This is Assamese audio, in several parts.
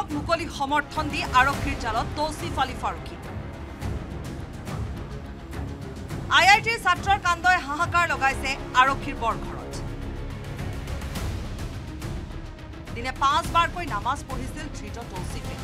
তৌছিফক মুকলি সমৰ্থন দি আৰক্ষীৰ জালত তৌছিফ আলী ফাৰুকী IITৰ ছাত্ৰৰ কাণ্ডই হাহাকাৰ লগাইছে আৰক্ষীৰ বৰঘৰত দিনে 5 বাৰকৈ নামাজ পঢ়িছিল ধৃত তৌছিফে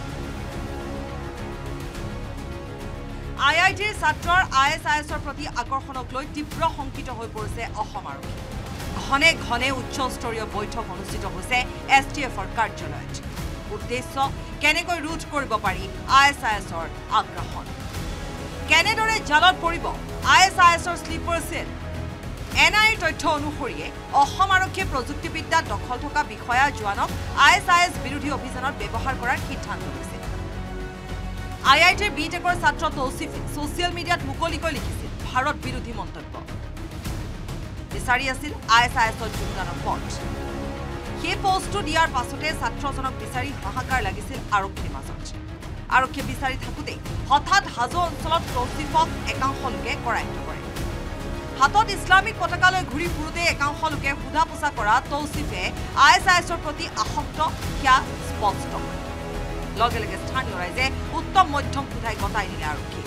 IITৰ ছাত্ৰৰ ISISৰ প্ৰতি আকৰ্ষণক লৈ তীব্ৰ শংকিত হৈ পৰিছে অসম আৰক্ষী ঘনে ঘনে উচ্চস্তৰীয় বৈঠক অনুষ্ঠিত হৈছে STFৰ কাৰ্যালয়ত উদ্দেশ্য কেনেকৈ ৰোধ কৰিব পাৰি ISISৰ আগ্ৰাসন কেনেদৰে জালত পৰিব ISISৰ স্লিপাৰ সেল NIৰ তথ্য অনুসৰিয়ে অসম আৰক্ষীয়ে প্ৰযুক্তিবিদ্যাত দখল থকা বিষয়া জোৱানক ISIS বিৰোধী অভিযানত ব্যৱহাৰ কৰাৰ সিদ্ধান্ত লৈছে IITৰ বিটেকৰ ছাত্ৰ তৌছিফে ছ'চিয়েল মিডিয়াত মুকলিকৈ লিখিছিল ভাৰত বিৰোধী মন্তব্য বিচাৰি আছিল ISISৰ যোগদানৰ পথ সেই পোষ্টটো দিয়াৰ পাছতে ছাত্ৰজনক বিচাৰি হাহাকাৰ লাগিছিল আৰক্ষীৰ মাজত আৰক্ষীয়ে বিচাৰি থাকোঁতে হঠাৎ হাজো অঞ্চলত তৌছিফক একাংশ লোকে কৰায়ত্ব কৰে হাতত ইছলামিক পতাকালৈ ঘূৰি ফুৰোতে একাংশ লোকে সোধা পোছা কৰা তৌছিফে ISISৰ প্ৰতি আসক্ত সেয়া স্পষ্ট লগে লগে স্থানীয় ৰাইজে উত্তম মধ্যম সোধাই গতাই দিলে আৰক্ষী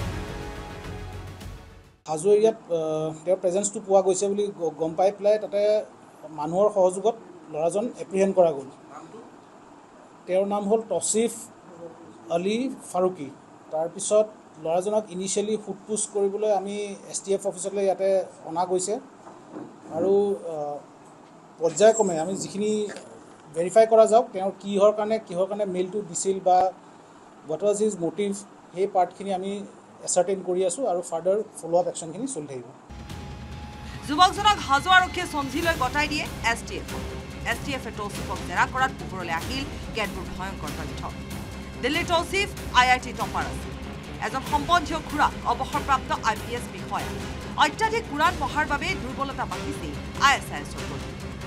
হাজো এৰিয়াত তেওঁৰ প্ৰেজেন্সটো পোৱা গৈছে বুলি গম পাই পেলাই তাতে মানুহৰ সহযোগত ল'ৰাজন এপ্ৰিহেণ্ড কৰা গ'ল তেওঁৰ নাম হ'ল তৌছিফ আলী ফাৰুকী তাৰপিছত ল'ৰাজনক ইনিচিয়েলি ফুটপুছ কৰিবলৈ আমি STF অফিচলৈ ইয়াতে অনা গৈছে আৰু পৰ্যায়ক্ৰমে আমি যিখিনি ভেৰিফাই কৰা যাওক তেওঁৰ কিহৰ কাৰণে মেইলটো দিছিল বা হোৱাট ৱাজ হিজ মোটিভ সেই পাৰ্টখিনি আমি এছাৰ্টেইন কৰি আছোঁ আৰু ফাৰ্ডাৰ ফ'ল' আপ একশ্যনখিনি চলি থাকিব যুৱকজনক হাজো আৰক্ষীয়ে চমজি লৈ গতাই দিয়ে STFে তৌছিফক জেৰা কৰাত পোহৰলৈ আহিল কেতবোৰ ভয়ংকৰ তথ্য দিল্লীৰ তৌছিফ IIT টপাৰ আছিল এজন সম্বন্ধীয় খুৰা অৱসৰপ্ৰাপ্ত IPS বিষয়া অত্যাধিক কুৰাণ পঢ়াৰ বাবে দুৰ্বলতা বাঢ়িছে ISISৰ প্ৰতি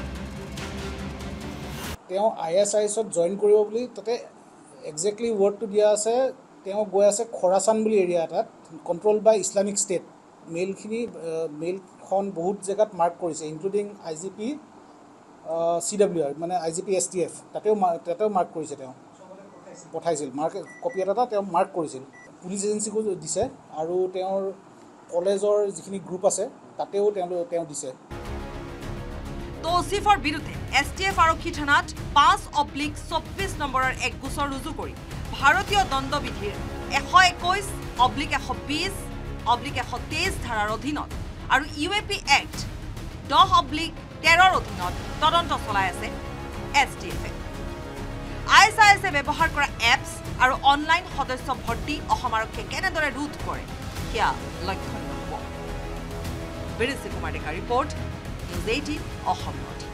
তেওঁ ISISত জইন কৰিব বুলি তাতে একজেক্টলি ৱৰ্ডটো দিয়া আছে তেওঁ গৈ আছে খৰাচান বুলি এৰিয়া এটাত কণ্ট্ৰল বাই ইছলামিক ষ্টেট মেইলখন বহুত জেগাত মাৰ্ক কৰিছে ইনক্লুডিং IGP CWR মানে IGP STF তাতেও মাৰ্ক কৰিছে তেওঁ পঠাইছিল কপি এটা তেওঁ মাৰ্ক কৰিছিল পুলিচ এজেঞ্চিকো দিছে আৰু তেওঁৰ কলেজৰ যিখিনি গ্ৰুপ আছে তাতেও তেওঁ দিছে তৌছিফৰ বিৰুদ্ধে STF আৰক্ষী থানাত 5/24 নম্বৰৰ এক গোচৰ ৰুজু কৰি ভাৰতীয় দণ্ডবিধিৰ 121/120/123 ধাৰাৰ অধীনত আৰু UAP Act 10/13ৰ অধীনত তদন্ত চলাই আছে STFে ISISে ব্যৱহাৰ কৰা এপছ আৰু অনলাইন সদস্য ভৰ্তি অসম আৰক্ষীয়ে কেনেদৰে ৰোধ কৰে সেয়া লক্ষ্য হ'ব Birinchi Kumar Deka report News18 Assam Northeast